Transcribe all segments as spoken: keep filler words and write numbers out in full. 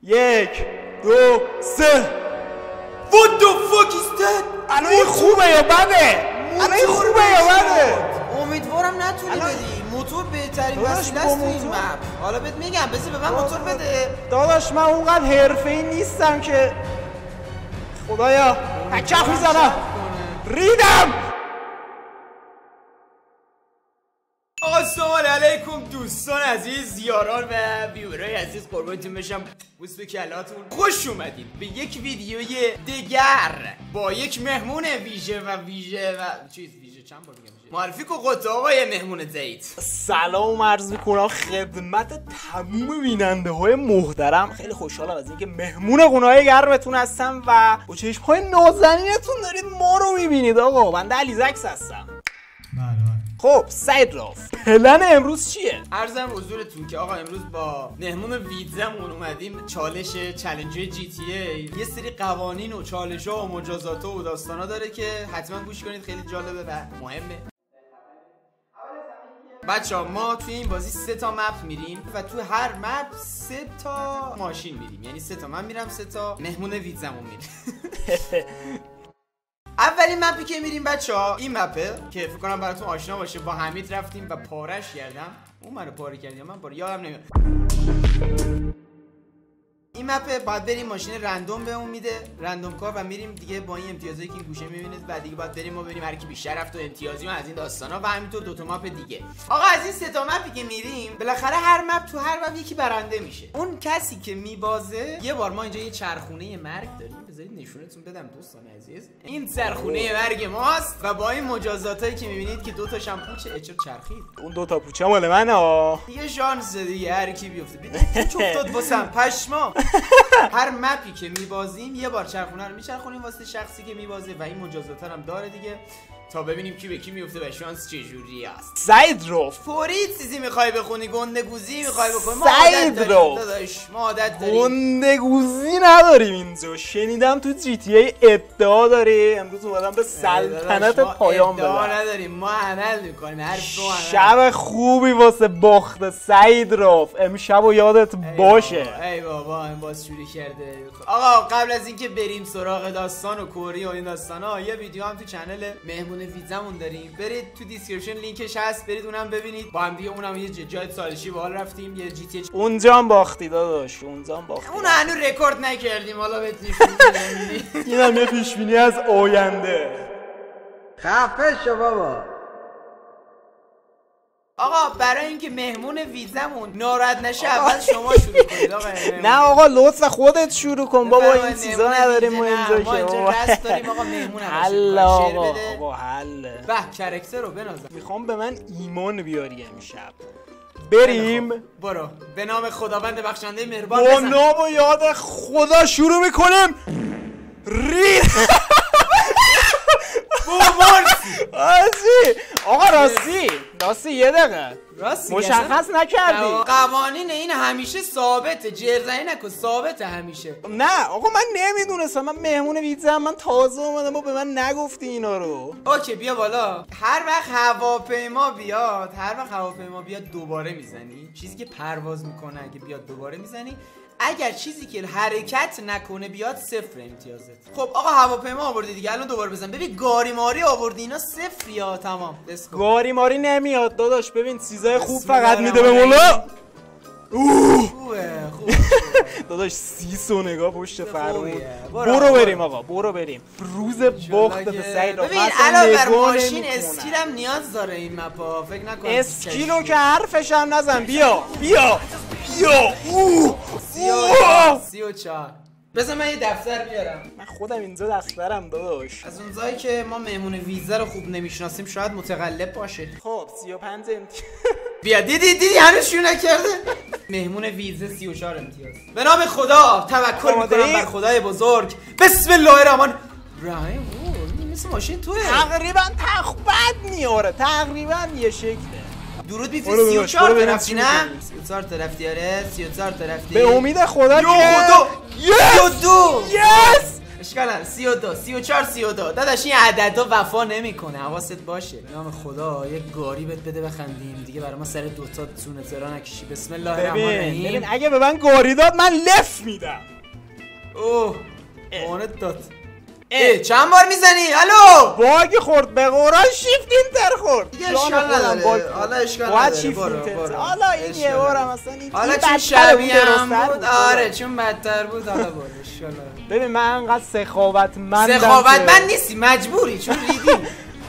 یک دو سه. What the fuck is that؟ الان این خوبه یا بده؟ الان این خوبه یا بده؟ امیدوارم نتونی بدی. موتور بهترین وسیله است تو این مپ. حالا بهت میگم بذار به من موتور بده. داداش من اونقدر حرفه‌ای نیستم که خدایا تکخ میزنم ریدم. آقا سلام علیکم دوستان عزیز، یاران و ویورای عزیز، قربانتون بشم، بوس به کلاتون. خوش اومدید به یک ویدیوی دیگر با یک مهمون ویژه و ویژه و چیز ویژه. چند بار میگم معرفی کو قطع آقای مهمون زید. سلام عرض میکنم خدمت تموم بیننده های محترم. خیلی خوشحالم از اینکه مهمون قنای گرمتون هستم و با چشم های نازنینتون دارید ما رو میبینید. آقا بنده علیزکس هستم. خب سعید راف، پلن امروز چیه؟ عرضم حضورتون که آقا امروز با مهمون ویدزمون اومدیم چالش چالش جی تی ای. یه سری قوانین و چالش ها و مجازات و داستانا داره که حتما گوش کنید، خیلی جالبه و مهمه. بچه ها ما توی این بازی سه تا مپ میریم و تو هر مپ سه تا ماشین میریم، یعنی سه تا من میرم، سه تا مهمون ویدزمون میریم. اولین مپی که میریم بچه ها این مپه که فکر کنم براتون آشنا باشه. با حمید رفتیم و پارش کردم. اون منو پاره کردیم، من پاره یادم نمیاد. این مپه باید بریم ماشین رندوم بهمون میده، رندوم کار، و میریم دیگه با این امتیازایی که این گوشه میبینید و دیگه باید بریم ما بریم هر کی بیشتر رفت و امتیازی و از این داستانا و همینطور دو تا مپ دیگه. آقا از این سه تا مپی که میریم بالاخره هر مپ تو هر مپ یکی برنده میشه. اون کسی که میبازه، یه بار ما اینجا یه چرخونه مرگ داریم، بذارید نشونتون بدم دوستان عزیز. این چرخونه مرگ ماست و با این مجازاتایی که میبینید که دو تا شامپو چه اچر چرخید. اون دو تا پوچه مال منه ها. یه شانس دیگه هر کی بیفته. ببین چه افتاد واسم پشما. هر مپی که میبازیم یه بار چرخونه رو میچرخونیم واسه شخصی که میبازه و این مجازات هم داره دیگه، تا ببینیم کی به کی میفته و شانس چجوری است. سعید راف، فوری چیزی میخوای بخونی، گندگوزی میخوای بکنی؟ ما سعید راف داداش ما عادت داریم. گندگوزی نداریم اینجا. شنیدم تو جی تی ای ادعا داره. امروز اومدم به سلطنت پایان بدم. ادعا نداریم، ما عمل میکنیم. حرف رو شب خوبی واسه باخت سعید راف امشب و یادت باشه. ای بابا این باز شروع کرده. آقا قبل از اینکه بریم سراغ داستان و کوری و این داستانا، یه ویدیو هم تو کانال مهمون ویدزمون داریم، برید تو دیسکریپشن لینکش هست، برید اونم ببینید. با هم دیگه اونم یه جای سالشی باحال رفتیم، یه جی تی ای اونجا هم باختی داداش، اونجا هم باختی. اون هنوز رکورد نکردیم، حالا بهت نشون میدم. اینم یه پیش بینی از آینده. خفه شو بابا. آقا برای اینکه مهمون ویدزمون ناراحت نشه اول شما شروع کنید. آقا نه آقا لطفا خودت شروع کن بابا، این چیزا نداریم ما اینجا که. ما اینجا رست داریم آقا، مهمون حل آقا بابا حل. به کرکتر رو بنازم. میخوام به من ایمان بیاری امشب. بریم. برو به نام خداوند بخشنده مهربان. با نام و یاد خدا شروع میکنیم. رید راستی آقا راستی راستی یه دقیقه راستی مشخص نکردی. قوانین این همیشه ثابته، جرزنی نکن، ثابته همیشه. نه آقا من نمیدونستم، من مهمون ویدزم، من تازه اومدم و به من نگفتی اینا رو. اوکی بیا بالا. هر وقت هواپیما بیاد، هر وقت هواپیما بیاد دوباره میزنی. چیزی که پرواز میکنه اگه بیاد دوباره میزنی. اگر چیزی که حرکت نکنه بیاد صفر امتیازت. خب آقا هواپیما آوردی دیگه، الان دوباره بزن. ببین گاری ماری آوردی، اینا صفر یا تمام. گاری ماری نمیاد داداش، ببین چیزای خوب فقط میده به مولا. خوبه خوبه داداش سیسو نگاه پشت فرمون. برو بریم آقا، برو بریم. روز باخت به سعید. ببین علاوه بر ماشین اسکیل هم نیاز داره این مپا، فکر نکن اسکیلو که حرفش هم نزن. بیا بیا بیا. سی و چهار. بذار من یه دفتر بیارم. من خودم اینجا دفترم داداش. از اون جایی که ما مهمون ویزا رو خوب نمیشناسیم شاید متقلب باشه. خب سی و پنج امتیاز. بیا دیدی دیدی هنوز شروع نکرده. مهمون ویزا سی و چهار امتیاز. به نام خدا توکل میکنم بر خدای بزرگ. بسم الله الرحمن الرحیم. مثل ماشین توه. تقریبا تخبط میاره، تقریبا یه شکله. درود بیفری. سی و چهار طرفی نه؟ سی و چهار طرفی آره، سی و چهار طرفی. به امید خدا که یو خدا. سی و دو. یس. اشکال نداره. سی و دو سی و چهار سی و دو داداش این عددا وفا نمیکنه، حواست باشه. نام خدا یه گاری بهت بده بخندیم دیگه، برای ما سر دوتا تونه ترا نکشی. بسم الله الرحمن الرحیم. ببین اگه به من گاری داد من لف میدم. اوه اونت داد. ای چند بار میزنی؟ الو باگ خورد به قرآن، شیفت اینتر خورد دیگه. اشکال نداره حالا، اشکال نداره. برو برو حالا این یه بارم اصلا این حالا چون شبیه هم بود. آره چون بدتر بود. حالا برو اشکال نداره. ببین من انقدر سخاوتمندم. سخاوتمند نیستی، مجبوری چون ریدیم.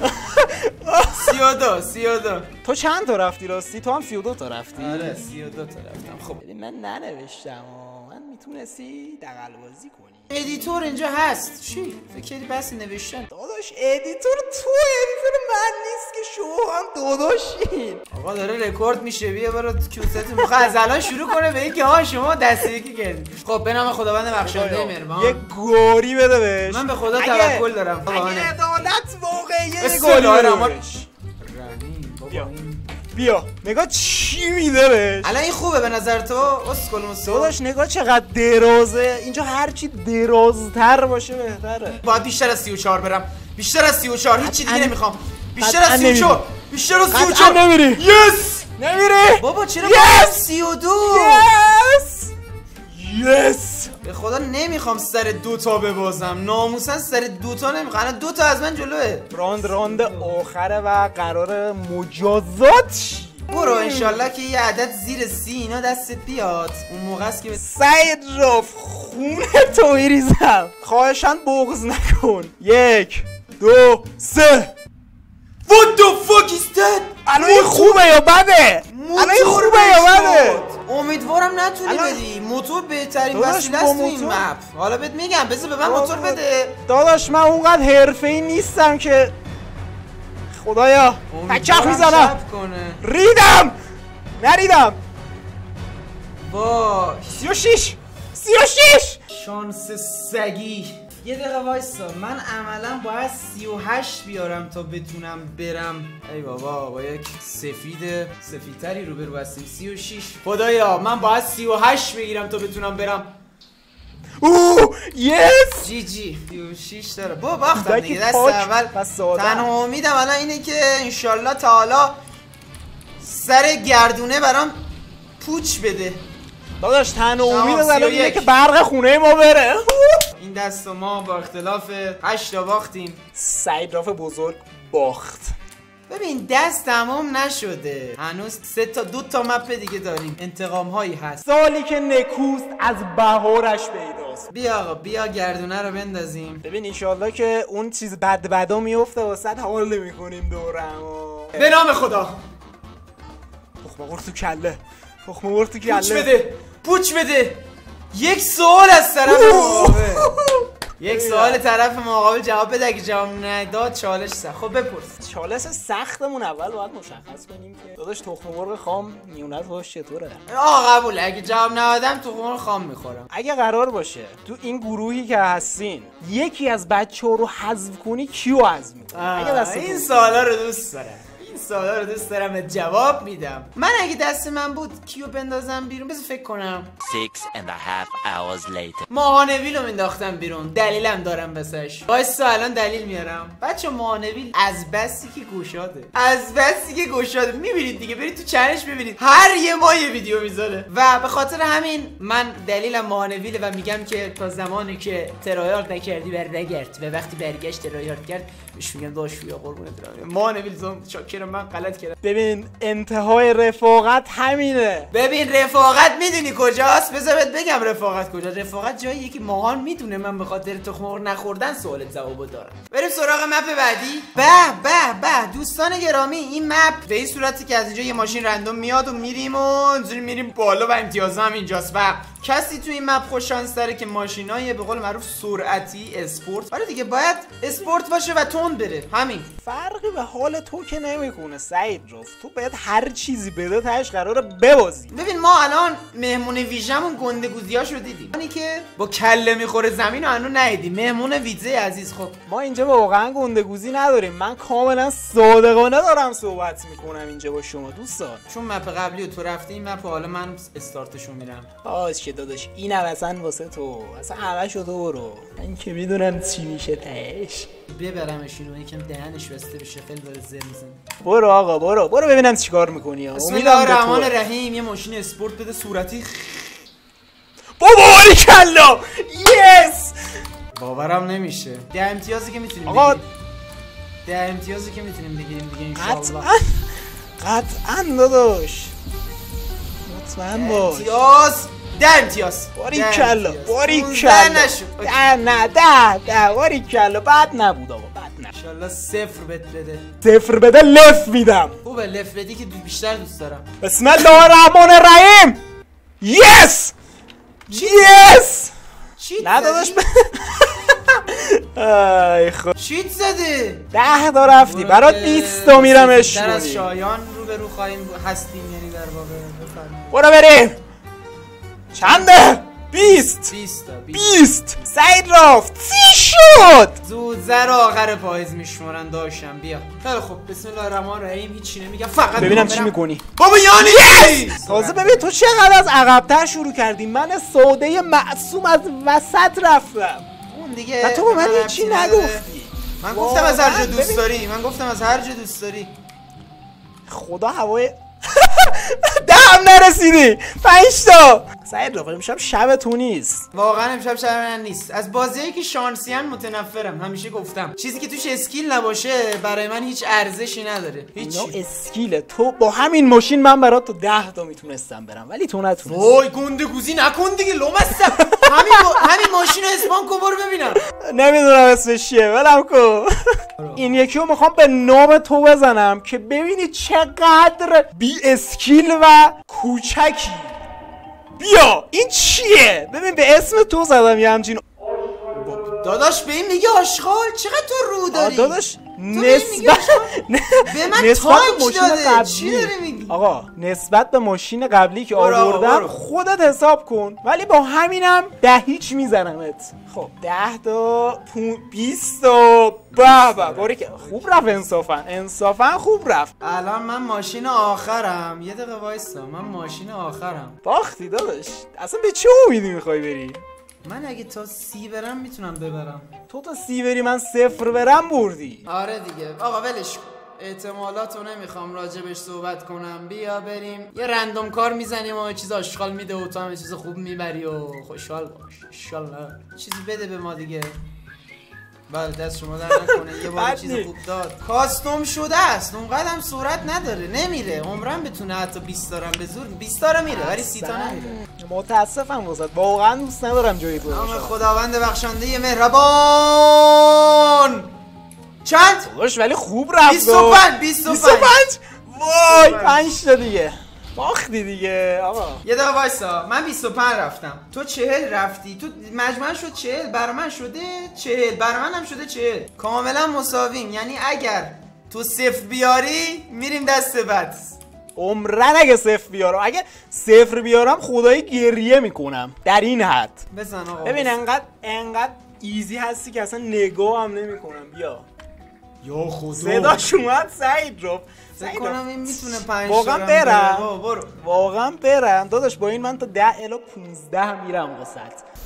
سی و دو سی و دو تو چند تا رفتی راستی؟ تو هم سی و دو تا رفتی؟ آره سی و دو تا رفتم. خب ببین من ننوشتم، من میتونستی دغل‌بازی کنی. ادیتور اینجا هست. چی؟ فکر کردی بس نوشتن؟ داداش ادیتور تو، ادیتور من نیست که شما هم داداشین. آقا داره رکورد میشه، بیا برو کیوست میخواد از الان شروع کنه به اینکه ها شما دست یکی کردید. خب به نام خداوند بخشنده مهربان یه گوری بده بهش. من به خدا توکل دارم. اگه عدالت واقعیه یه گوری بده بهش. بیا بیا نگاه چی میده بهش. الان این خوبه به نظر تو؟ اسکل مسو داداش نگاه چقدر درازه اینجا، هرچی درازتر باشه بهتره. باید بیشتر از سی و چهار برم، بیشتر از سی و چهار، هیچ چیزی نمیخوام. بیشتر از سی و چهار، بیشتر از سی و چهار. نمیری. یس نمیری بابا. چرا yes! سی و دو؟ یس یس به خدا نمیخوام سر دوتا ببازم، ناموسن سر دوتا نمیخوام. الان دوتا از من جلوه. راند راند آخره و قرار مجازات شی. برو انشالله که یه عدد زیر سی اینا دستت بیاد، اون موقع است که سعید رف خونه تو میریزم. خواهشاً بغض نکن. یک دو سه. What the fuck is that؟ الان این خوبه یا بده؟ الان این خوبه یا بده؟ امیدوارم نتونی الان... بدی. موتور بهترین وسیله است تو این مپ. حالا بهت میگم بذار به من موتور بده. داداش من اونقدر حرفه‌ای نیستم که خدایا تکخ میزنم. ریدم نریدم. با سی و شیش سی و شیش شانس سگی. یه دقیقه وایسا، من عملا باید سی و هشت بیارم تا بتونم برم. ای بابا با یک سفید سفیدتری رو برو هستیم. سی و شیش خدایا من باید سی و هشت بگیرم تا بتونم برم. اوه یس جی جی سی و شیش داره. با باختم دیگه دست اول. تنها امیدم الان اینه که انشالله تعالی سر گردونه برام پوچ بده. داداش تنها امید الان اینه که برق خونه ما بره. این دست ما با اختلاف هشت تا باختیم. سعید راف بزرگ باخت. ببین دست تمام نشده هنوز، سه تا دو تا مپ دیگه داریم، انتقام هایی هست. سالی که نکوست از بهارش پیداست. بیا آقا بیا گردونه رو بندازیم. ببین انشالله که اون چیز بد بدا میفته واسه حال نمیکنیم دورم. به نام خدا. تخمه قرص تو کله، تخمه قرص تو کله. پوچ بده پوچ بده. یک سوال از طرف مقابل یک سوال طرف مقابل جواب بده. اگه جواب نداد چالش سخت. خب بپرس. چالش سختمون اول باید مشخص کنیم که داداش تخم مرغ خام میونت باش چطوره. آه قبوله. اگه جواب ندادم تخم مرغ خام میخورم. اگه قرار باشه تو این گروهی که هستین یکی از بچه‌ها رو حذف کنی کیو حذف می‌کنی؟ اگه دست این سوالا رو دوست دارم. این سوالا رو دوست دارم جواب میدم. من اگه دست من بود کیو بندازم بیرون؟ بذار فکر کنم. Six and a half hours later. ماهانویل رو مینداختم بیرون. دلیلم دارم بسش. وایسا الان دلیل میارم. بچه ماهانویل از بسی که گشاده، از بسی که گشاده میبینید دیگه، برید تو چنلش ببینید هر یه ماه یه ویدیو میذاره. و به خاطر همین من دلیلم ماهانویله و میگم که تا زمانی که ترایارد نکردی برنگرد و وقتی برگشت ترایارد کرد بهش میگم داش بیا قربونت برم. ماهانویل زون شاکرم من غلط کردم. ببین انتهای رفاقت همینه. ببین رفاقت میدونی کجاست؟ بذار بهت بگم رفاقت کجا. رفاقت جاییه که ماهان میدونه من به خاطر تخم مرغ نخوردن سوالت جوابو دارم. بریم سراغ مپ بعدی. به به به دوستان گرامی، این مپ به این صورتی که از اینجا یه ماشین رندوم میاد و میریم و اینجوری میریم بالا و امتیاز هم اینجاست. و کسی تو این مپ خوش شانس داره که ماشینای به قول معروف سرعتی اسپورت. آره دیگه باید اسپورت باشه و تند بره. همین. فرقی به حال تو که نمیکنه سعید رف. تو باید هر چیزی بده تاش قراره ببازی. ببین ما الان مهمون ویژمون گندگوزیاشو دیدیم. اونی که با کله میخوره زمین رو هنوز ندیدیم. مهمون ویژه عزیز. خب ما اینجا واقعا گندگوزی نداریم. من کاملا صادقانه دارم صحبت میکنم اینجا با شما دوستان. چون مپ قبلی رو تو رفتی این مپ حالا من استارتشو میرم. آش که داداش، اینم اصلا واسه تو، اصلا همشو تو برو، من که میدونم چی میشه تهش. ببرمش اینو یکم دهنش بسته بشه، خیلی داره زر میزنه. برو آقا برو برو ببینم چیکار میکنی. بسم الله الرحمن الرحیم. یه ماشین اسپورت بده صورتی. بابا باریکلا یس. باورم نمیشه. ده امتیازی که میتونیم آقا بگیریم. ده امتیازی که میتونیم بگیریم دیگه ان شاء الله. قطعا داداش مطمئن باش. امتیاز ده امتیاز. باریکلا باریکلا. ده نه ده ده باریکلا. بد نبود آقا، بد نه. ان شاء الله صفر بت بده. صفر بده لف میدم. خوبه لف بدی که بیشتر دوست دارم. بسم الله الرحمن الرحیم. یس یس. نه داداش ای خدا چیت زده. ده تا رفتی برات بیست تا میرم اشونی. در از شایان رو به رو خواهیم هستیم، یعنی در واقع بفرمایید. برو بریم. چنده؟ بیست بیست تا بیست. سعید رفت سی شد. زود زر آخر پاییز میشمارن داشتم. بیا خیلی خوب. بسم الله الرحمن الرحیم. هیچی نمیگم، فقط ببینم چی میکنی. بابا یعنی تازه ببین تو چقدر از عقب‌تر شروع کردی. من سوده معصوم از وسط رفتم. اون دیگه تو به من هیچی نگفتی. من گفتم از هر جا دوست داری. من گفتم از هر جا دوست داری. خدا هوای دهم نرسیدی. پنج تا. سعید رفت امشب شب تو نیست. واقعا امشب شب من نیست. از بازیایی که شانسیان متنفرم. همیشه گفتم چیزی که توش اسکیل نباشه برای من هیچ ارزشی نداره. هیچ اسکیل. تو با همین ماشین من برات تو ده تا میتونستم برم ولی تو نتونستی. وای گنده گوزی نکن دیگه لومستم. همین با... همین ماشین اسپان کو برو ببینم. نمیدونم اسمش چیه ولم کن. این یکی رو میخوام به نام تو بزنم که ببینی چقدر بی اسکیل و کوچکی. بیا این چیه؟ ببین به اسم تو زدم یه همچین. داداش به این میگه آشغال. چقدر تو رو داری؟ داداش نسبت به من تانک داده. چی داری میگی؟ آقا نسبت به ماشین قبلی که آوردم خودت حساب کن، ولی با همینم ده هیچ میزنمت. خب ده تا بیست تا بابا باری که خوب رفت. انصافا انصافا خوب رفت. الان من ماشین آخرم. یه دقیقه وایسا. من ماشین آخرم. باختی داداش. اصلا به چه امیدی میخوای بری؟ من اگه تا سی برم میتونم ببرم. تو تا سی بری من صفر برم بردی. آره دیگه آقا ولش. احتمالاتو نمیخوام راجبش صحبت کنم. بیا بریم یه رندوم کار میزنیم و چیز آشغال میده و تو هم چیز خوب میبری و خوشحال باش. انشالله چیزی بده به ما دیگه. بله دست شما در نکنه. یه بار چیز خوب داد. کاستوم شده است. اونقدر هم سرعت نداره. نمیره. عمرم بتونه حتی بیست تا به زور بیست تا میره ولی سی تا نمیره. متاسفم واسط. واقعا دوست ندارم جای تو نام خداوند بخشنده مهربان. چند؟ باش ولی خوب رفت. بیست و پنج بیست و پنج. وای پنج تا دیگه. باختی دیگه آقا. یه دقیقه وایسا. من بیست و پنج رفتم. تو چهل رفتی. تو مجموعاً شد چهل. برای من شده چهل. برای من هم شده چهل. کاملا مساویم. یعنی اگر تو صفر بیاری میریم دست بعد. عمرن اگه صفر بیارم. اگه صفر بیارم خدایی گریه میکنم در این حد. بزن آقا. ببین انقدر انقدر ایزی هستی که اصلا نگاه هم نمیکنم. بیا یا خدا صداش اومد. سعید رو فکر کنم این میتونه پنج واقعا تا برم. برو واقعا برم داداش. با این من تا ده الی پونزده میرم واسط.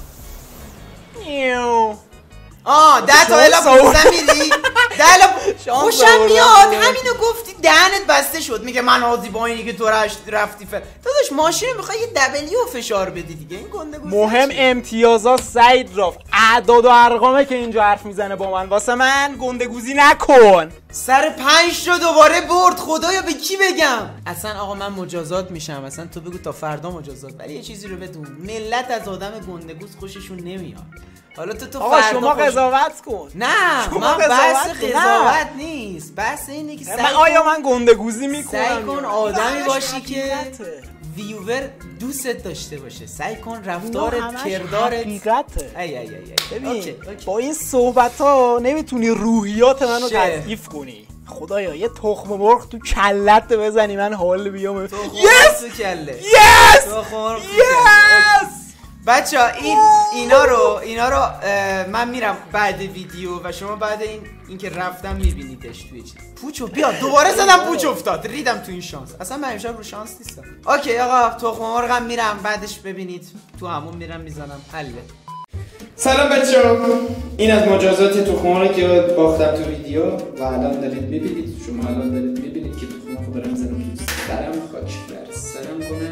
نیو آه ده تا الی پونزده میری. ده الی خوشم میاد. همینو گفتی دهنت بسته شد. میگه من راضی با اینی که تو رفتی فر داداش. ماشین میخوای یه دبلیو فشار بدی دیگه. این گنده گوزی مهم امتیازات. سعید رفت اعداد و ارقامه که اینجا حرف میزنه با من. واسه من گندگوزی نکن. سر پنج تا دوباره برد. خدایا به کی بگم؟ اصلا آقا من مجازات میشم. اصلا تو بگو تا فردا مجازات. ولی یه چیزی رو بدون. ملت از آدم گندگوز خوششون نمیاد. حالا تو تو آقا شما قضاوت کن. نه من بحث قضاوت نیست. بحث اینه که من آیا من گندگوزی میکنم؟ سعی کن آدمی باشی که ویور دوست داشته باشه. سعی کن رفتارت کردارت حقیقته. ای ای ای ای. ببین اوکی، اوکی. با این صحبت ها نمیتونی روحیات منو تضعیف کنی. خدایا یه تخم مرغ تو کلت بزنی من حال بیام. یس تو کله. یس تو خور یس. بچه ها این اینا رو اینا رو من میرم بعد ویدیو و شما بعد این اینکه رفتم میبینیدش توی چیز. پوچو بیا دوباره زدم پوچ افتاد ریدم تو این شانس. اصلا من امشب رو شانس نیستم. اوکی آقا تخم مرغم میرم بعدش ببینید تو همون میرم میزنم حله. سلام بچه‌ها، این از مجازات تخم مرغی که باختم تو ویدیو و الان دارید میبینید. شما الان دارید میبینید که تخم مرغ دارم میزنم تو سرم، خاک بر سرم کنه.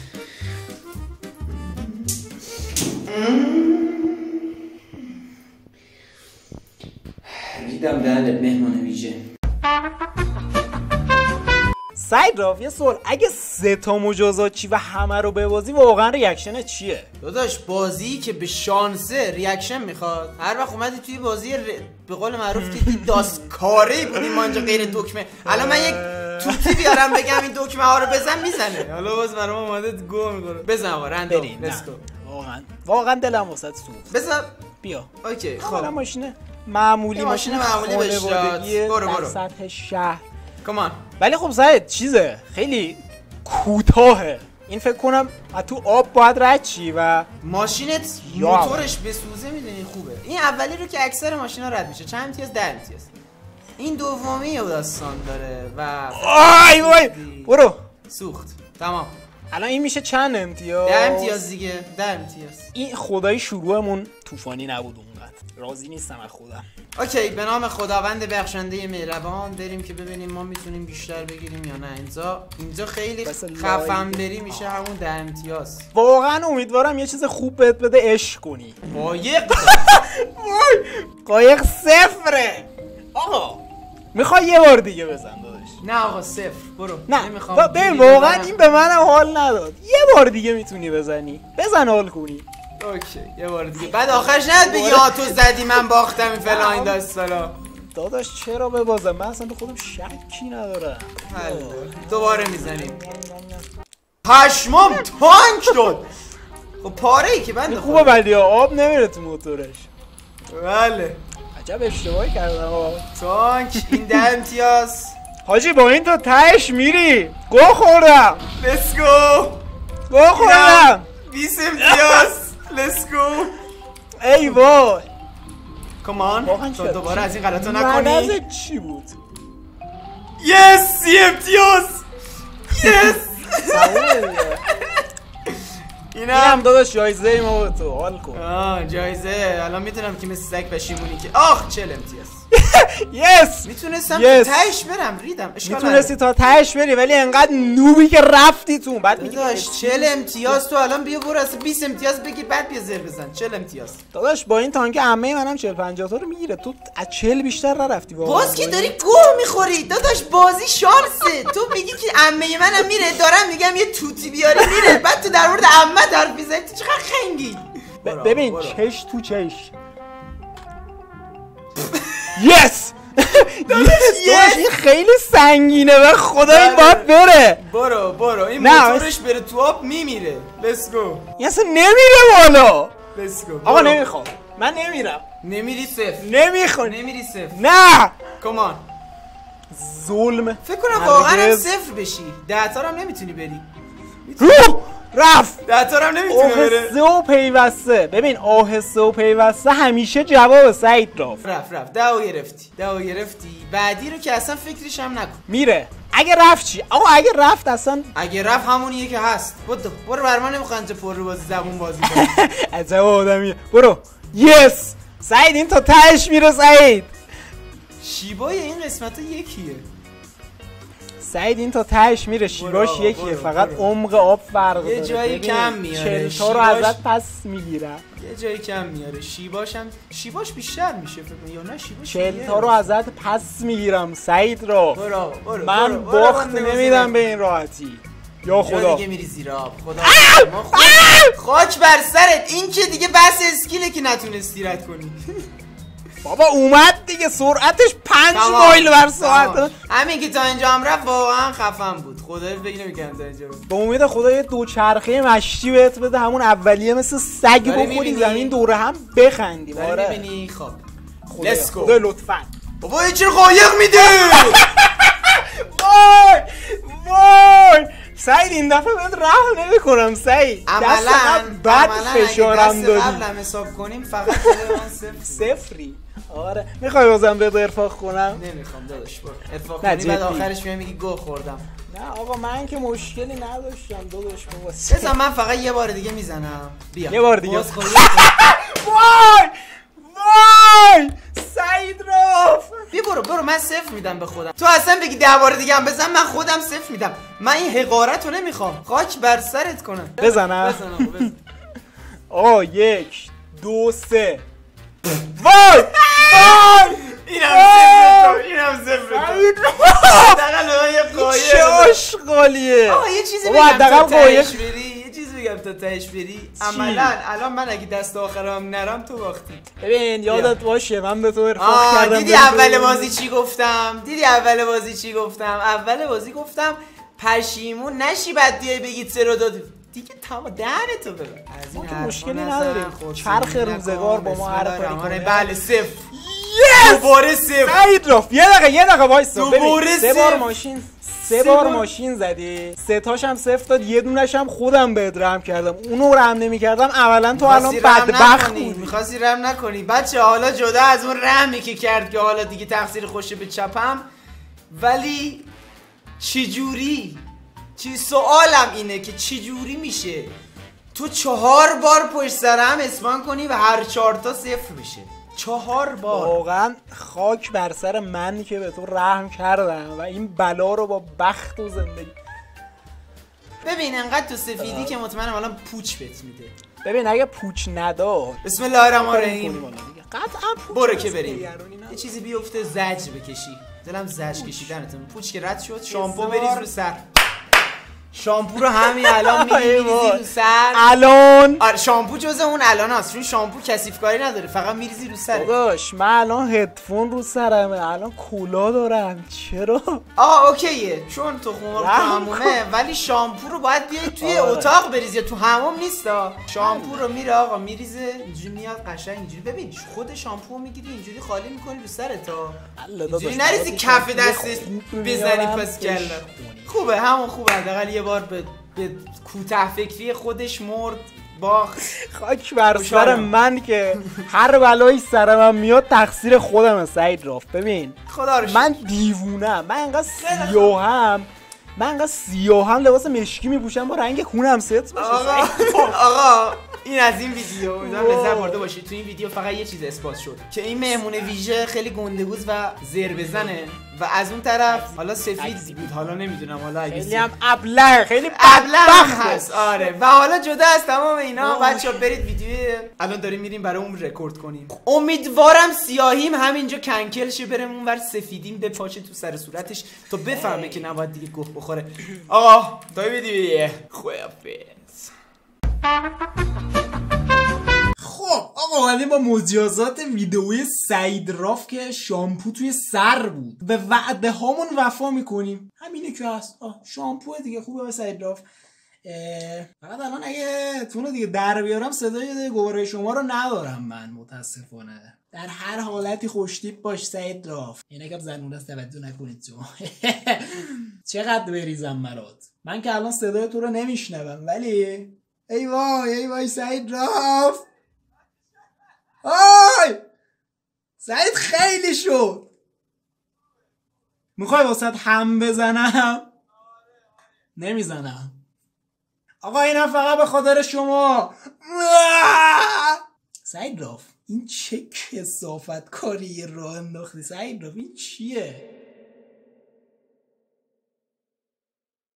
ریدم دهنت مهمان ویژه. سعید راف یه سوال، اگه سه تا مجازات چی و همه رو ببازی واقعا ریاکشن چیه؟ داداش بازی که به شانسه ریاکشن میخواد. هر وقت اومدی توی بازی ر... به قول معروف که داسکاری بودیم ما اینجا غیر دکمه. الان من یک توتی بیارم بگم این دکمه ها رو بزن میزنه. حالا باز برام اومده گو میکنه. بزن آقا رندوم لیتس گو. واقعا واقعا دلم واسط سوخت. بزن بیا. اوکی خب حالا ماشین معمولی، ماشین معمولی خانوادگی برو برو سطح شهر. کمان. ولی خب سعید چیزه خیلی کوتاهه. این فکر کنم تو آب باید رد چی و ماشینت موتورش بسوزه میدونی خوبه. این اولی رو که اکثر ماشینا رد میشه. چند امتیاز؟ ده امتیاز. این دومی داستان داره و آی وای برو سوخت. تمام. الان این میشه چند امتیاز؟ ده امتیاز دیگه. ده امتیاز. این خدای شروعمون طوفانی نبود اونقدر. راضی نیستم از خودم. اوکی به نام خداوند بخشنده مهربان بریم که ببینیم ما میتونیم بیشتر بگیریم یا نه. اینجا اینجا خیلی خفن بری میشه همون ده امتیاز. واقعا امیدوارم یه چیز خوب بهت بده عشق کنی. قایق قایق صفره. آقا میخوای یه بار دیگه بزن داداش؟ نه آقا صفر برو. نه نمیخوام. ببین واقعا این به منم حال نداد. یه بار دیگه میتونی بزنی. بزن حال کنی. اوکی یه بار دیگه. بعد آخرش نهد بگی آ تو زدی من باختم این فلان این داستانا. داداش چرا ببازم؟ من اصلا به خودم شکی ندارم. دوباره میزنیم. پشمام تانک داد. خب پاره ای که بنده خوبه ولی آب نمیره تو موتورش. بله عجب اشتباهی کردم آقا. تانک این ده امتیاز. حاجی با این تو تهش میری. گو خوردم. لیتس گو. گو خوردم. بیست امتیاز. لیتس گو. ای وای. کمان تو دوباره از این غلطا نکنی. مرنزه چی بود؟ یس سی امتیاز. یس اینم داداش جایزه ای ما به تو حال کن. آه جایزه. الان میتونم که مثل سگ بشیمونی که آخ چهل امتیاز. یس میتونستم تا تهش برم ریدم. میتونستی تا تهش بری ولی انقدر نوبی که رفتی تو. بعد میگی داداش چهل امتیاز تو الان بیا برو از بیست امتیاز بگیر بعد بیا زر بزن. چهل امتیاز داداش با این تانک عمه منم چهل پنجاه تا رو میگیره. تو از چهل بیشتر نرفتی واقعا. باز که داری گوه میخوری داداش. بازی شانسه. تو میگی که عمه منم میره دارم میگم یه توتی بیاری میره بعد تو در مورد عمه حرف میزنی. تو چقدر خنگی. ببین چش تو چش. یس داداش این خیلی سنگینه و خدا این باید بره. برو برو این موتورش بره تو آب میمیره. لیتس گو. این اصلا نمیره بالا. لیتس گو. آقا نمیخوام. من نمیرم. نمیری صفر. نمیخوام. نمیری صفر. نه کمان. ظلم. فکر کنم واقعا صفر بشی. ده تا هم نمیتونی بری. رو رفت. ده تا هم نمیتونه بره. آهسته و پیوسته. ببین آهسته و پیوسته همیشه جواب سعید راف. رفت رفت ده و گرفتی. ده و گرفتی. بعدی رو که اصلا فکرش هم نکن. میره. اگه رفت چی؟ آقا اگه رفت اصلا اگه رفت همونیه که هست. برو برو بر من نمیخوام چه پر رو بازی زبون بازی کنی. عجب آدمیه. برو. یس سعید این تا تهش میره. سعید شیبای این قسمت ها یکیه. سعید این تا تهش میره. شیباش یکیه فقط عمق آب فرق داره. یه جایی کم میاره. چهل تا رو ازت پس میگیرم. یه جایی کم میاره. شیباش هم شیباش بیشتر میشه فکر یا نه شیباش چهل تا رو ازت پس میگیرم سعید رو. برو برو من باخت نمیدم به این راحتی. یا خدا دیگه میری زیر آب. خدا ما خاک بر سرت. این که دیگه بس اسکیله که نتونستی رد کنی. بابا اومد دیگه سرعتش پنج مایل بر ساعت. همین که تا اینجا هم رفت واقعا خفن بود. خدایی فکر نمی‌کردم تا اینجا بود. به امید خدا یه دوچرخه مشتی بهت بده همون اولیه مثل سگ بخوری زمین دوره هم بخندی. آره می‌بینی خب لیتس گو. خدا لطفاً. بابا چرا قایق میده؟ وای وای سعید این دفعه بهت رحم نمی‌کنم سعید. عملاً بعد فشارم دادی. قبلم حساب کنیم فقط داره من صفر صفری. آره میخوای بازم بهت ارفاق کنم؟ نمیخوام داداش برو ارفاق کنی بعد آخرش میای میگی گو خوردم. نه آقا من که مشکلی نداشتم داداش بابا. بذار من فقط یه بار دیگه میزنم. بیا یه بار دیگه. وای وای سعید راف بیا برو برو من صفر میدم به خودم. تو اصلا بگی ده بار دیگه هم بزن من خودم صفر میدم. من این حقارت رو نمیخوام. خاک بر سرت کنم. بزنم بزنم بزن. آه یک دو سه. وای وای اینم صفر تو اینم صفر تو دقیقا یه قایه چه آشغالیه. آه یه چیزی بگم تا تهش بری یه چیزی بگم تا تهش بری عملا الان من اگه دست آخرم نرم تو باختی. ببین یادت باشه من به تو ارفاق کردم. دیدی اول بازی چی گفتم دیدی اول بازی چی گفتم اول بازی گفتم پشیمون نشی بعد بیای بگید سر داد دیگه تمام دهنتو ببر. از این مشکلی نداریم. چرخ روزگار با ما هر کاری کنه. بله صفر. یس دوباره صفر. سعید راف یه دقیقه یه دقیقه وایسا. دوباره سه بار ماشین سه بار ماشین زدی. سه تاش هم صفر داد. یه دونش هم خودم بهت رحم کردم. اونو رحم نمی‌کردم اولا تو الان بدبخت بودی. می‌خواستی رحم نکنی. بچه حالا جدا از اون رحمی که کرد که حالا دیگه تقصیر خوشه به چپم ولی چجوری چی سوالم اینه که چجوری میشه تو چهار بار پشت سر هم اسپان کنی و هر چهار تا صفر بشه. چهار بار واقعا خاک بر سر من که به تو رحم کردم و این بلا رو با بخت و زندگی. ببین انقدر تو سفیدی که مطمئنم الان پوچ بهت میده. ببین اگه پوچ نداد بسم الله الرحمن الرحیم قطعا پوچ برو که بریم یه چیزی بیفته زجر بکشی. دلم زجر کشیدنتون. پوچ که رد شد شامپو بریز رو سر. شامپو رو همین الان میریزی رو سر. الان آره شامپو جزء اون الان هست چون شامپو کثیف کاری نداره فقط میریزی رو سر. داداش من الان هدفون رو سرمه الان کولا دارم چرا؟ آه اوکیه چون تو خمار تو همومه ولی شامپو رو باید بیای توی آره. اتاق بریزی تو هموم نیستا. شامپو رو میره آقا میریزه اینجوری میاد قشنگ اینجوری. ببین خود شامپو رو میگیری اینجوری خالی میکنی رو سرت تا اینجوری نریزی کف دستش بزنی پس کلا. خوبه همون خوبه حداقل یه بار به به کوتاه فکری خودش مرد باخت. خاک بر سر من که هر بلایی سرم میاد تقصیر خودمه سعید راف. ببین خدا رو من دیوونم. من انقدر سیاهم من انقدر سیاهم لباس مشکی میپوشم با رنگ خونم ست بشه. آقا آقا این از این ویدیو امیدوارم لذت برده باشید. تو این ویدیو فقط یه چیز اثبات شد که این مهمون ویژه خیلی گندگوز و زر بزنه و از اون طرف حالا سفید بود حالا نمیدونم حالا اگه خیلی هم ابله خیلی ابله هست. آره و حالا جدا از تمام اینا بچه‌ها برید ویدیو الان داریم میریم برای اون رکورد کنیم. امیدوارم سیاهیم همینجا کنکل شه بریم اونور سفیدیم بپاشه تو سر صورتش تا بفهمه که نباید دیگه گوه بخوره. آقا تا ویدیو خدافظ. خب آقا ولی با مجازات ویدئوی سعید راف که شامپو توی سر بود به وعده هامون وفا میکنیم. همینه که هست. آه شامپو دیگه خوبه به سعید راف. فقط الان اگه تونو دیگه در بیارم صدای گواره شما رو ندارم من متاسفانه. در هر حالتی خوشتیپ باش سعید راف. اینه که زنونه است توجه نکنید شما. چقدر بریزم مرات. من که الان صدای تو رو نمیشنوم ولی ای وای ای وای سعید راف. آی سعید خیلی شد. میخوای واسه هم بزنم؟ نمیزنم آقا اینم فقط به خاطر شما. سعید راف این چه کثافت کاری راه انداختی سعید راف این چیه؟